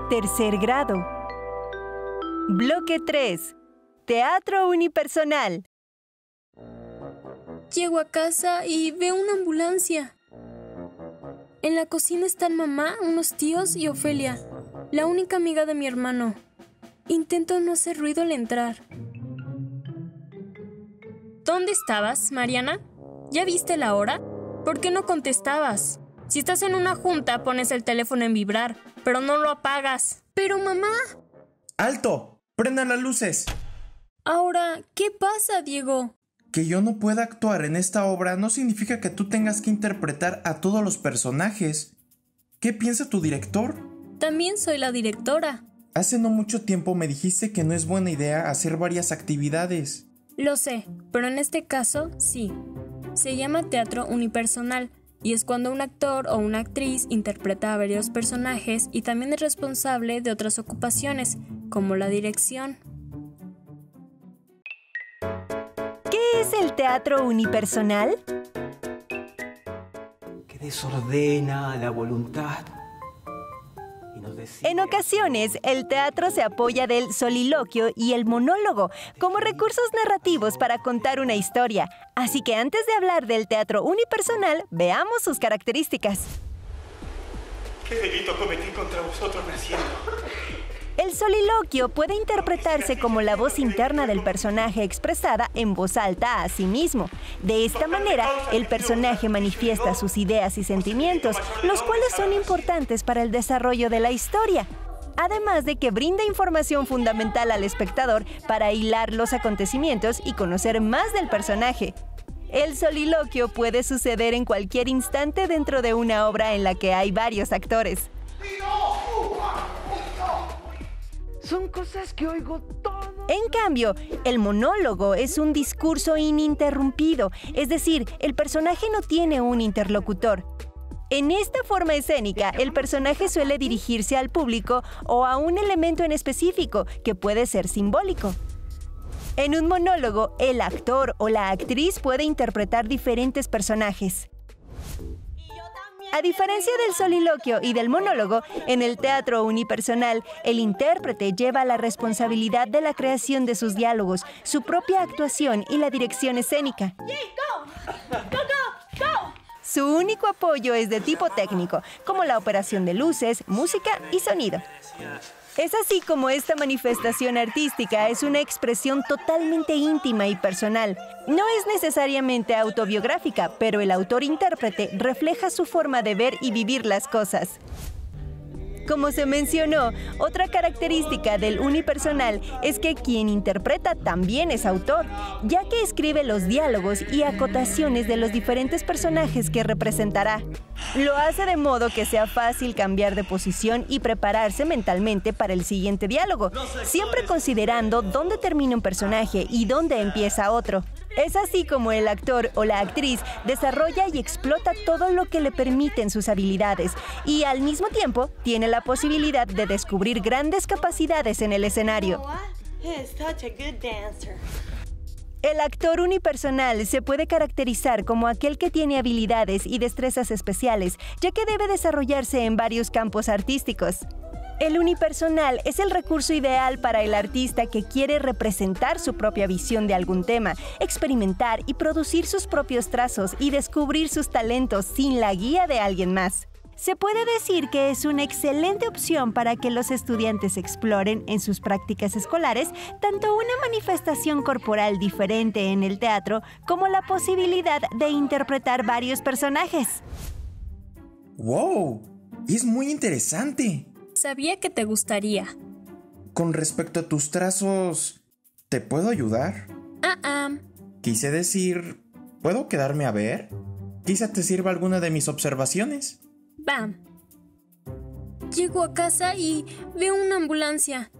Tercer grado. Bloque 3. Teatro unipersonal. Llego a casa y veo una ambulancia. En la cocina están mamá, unos tíos y Ofelia, la única amiga de mi hermano. Intento no hacer ruido al entrar. ¿Dónde estabas, Mariana? ¿Ya viste la hora? ¿Por qué no contestabas? Si estás en una junta, pones el teléfono en vibrar, pero no lo apagas. ¡Pero mamá! ¡Alto! ¡Prendan las luces! Ahora, ¿qué pasa, Diego? Que yo no pueda actuar en esta obra no significa que tú tengas que interpretar a todos los personajes. ¿Qué piensa tu director? También soy la directora. Hace no mucho tiempo me dijiste que no es buena idea hacer varias actividades. Lo sé, pero en este caso, sí. Se llama teatro unipersonal y es cuando un actor o una actriz interpreta a varios personajes y también es responsable de otras ocupaciones, como la dirección. ¿Qué es el teatro unipersonal? Que desordena la voluntad. En ocasiones, el teatro se apoya del soliloquio y el monólogo como recursos narrativos para contar una historia. Así que antes de hablar del teatro unipersonal, veamos sus características. ¿Qué delito cometí contra vosotros naciendo? El soliloquio puede interpretarse como la voz interna del personaje expresada en voz alta a sí mismo. De esta manera, el personaje manifiesta sus ideas y sentimientos, los cuales son importantes para el desarrollo de la historia. Además de que brinda información fundamental al espectador para hilar los acontecimientos y conocer más del personaje. El soliloquio puede suceder en cualquier instante dentro de una obra en la que hay varios actores. Son cosas que oigo todo. En cambio, el monólogo es un discurso ininterrumpido, es decir, el personaje no tiene un interlocutor. En esta forma escénica, el personaje suele dirigirse al público o a un elemento en específico, que puede ser simbólico. En un monólogo, el actor o la actriz puede interpretar diferentes personajes. A diferencia del soliloquio y del monólogo, en el teatro unipersonal, el intérprete lleva la responsabilidad de la creación de sus diálogos, su propia actuación y la dirección escénica. Su único apoyo es de tipo técnico, como la operación de luces, música y sonido. Es así como esta manifestación artística es una expresión totalmente íntima y personal. No es necesariamente autobiográfica, pero el autor-intérprete refleja su forma de ver y vivir las cosas. Como se mencionó, otra característica del unipersonal es que quien interpreta también es autor, ya que escribe los diálogos y acotaciones de los diferentes personajes que representará. Lo hace de modo que sea fácil cambiar de posición y prepararse mentalmente para el siguiente diálogo, siempre considerando dónde termina un personaje y dónde empieza otro. Es así como el actor o la actriz desarrolla y explota todo lo que le permiten sus habilidades y al mismo tiempo tiene la posibilidad de descubrir grandes capacidades en el escenario. El actor unipersonal se puede caracterizar como aquel que tiene habilidades y destrezas especiales, ya que debe desarrollarse en varios campos artísticos. El unipersonal es el recurso ideal para el artista que quiere representar su propia visión de algún tema, experimentar y producir sus propios trazos y descubrir sus talentos sin la guía de alguien más. Se puede decir que es una excelente opción para que los estudiantes exploren en sus prácticas escolares tanto una manifestación corporal diferente en el teatro como la posibilidad de interpretar varios personajes. ¡Wow! Es muy interesante. Sabía que te gustaría. Con respecto a tus trazos, ¿te puedo ayudar? Quise decir, ¿puedo quedarme a ver? Quizá te sirva alguna de mis observaciones. Va. Llego a casa y veo una ambulancia.